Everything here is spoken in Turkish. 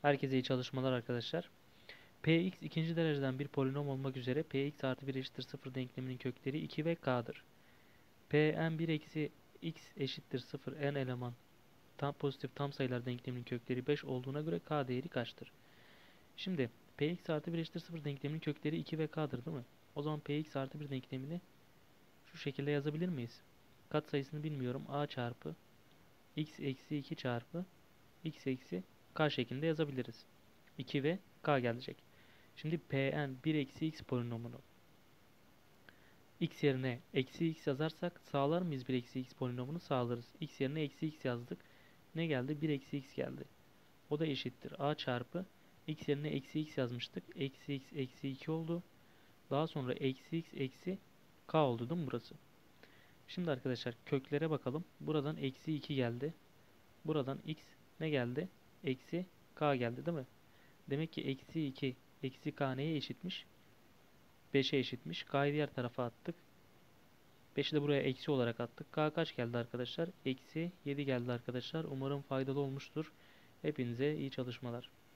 Herkese iyi çalışmalar arkadaşlar. Px ikinci dereceden bir polinom olmak üzere Px artı 1 eşittir 0 denkleminin kökleri 2 ve k'dır. Pn 1 eksi x eşittir 0 n eleman pozitif tam sayılar denkleminin kökleri 5 olduğuna göre k değeri kaçtır? Şimdi Px artı 1 eşittir 0 denkleminin kökleri 2 ve k'dır değil mi? O zaman Px artı 1 denklemini şu şekilde yazabilir miyiz? Kat sayısını bilmiyorum. A çarpı x eksi 2 çarpı x eksi k şeklinde yazabiliriz. 2 ve k gelecek. Şimdi Pn 1 eksi x polinomunu x yerine eksi x yazarsak sağlar mıyız 1 eksi x polinomunu? Sağlarız. X yerine eksi x yazdık. Ne geldi? 1 eksi x geldi. O da eşittir. A çarpı x yerine eksi x yazmıştık. Eksi x eksi 2 oldu. Daha sonra eksi x eksi k oldu değil mi burası? Şimdi arkadaşlar köklere bakalım. Buradan eksi 2 geldi. Buradan x ne geldi? Eksi k geldi değil mi? Demek ki eksi 2 eksi k neye eşitmiş? 5'e eşitmiş. K'yı diğer tarafa attık. 5'i de buraya eksi olarak attık. K kaç geldi arkadaşlar? Eksi 7 geldi arkadaşlar. Umarım faydalı olmuştur. Hepinize iyi çalışmalar.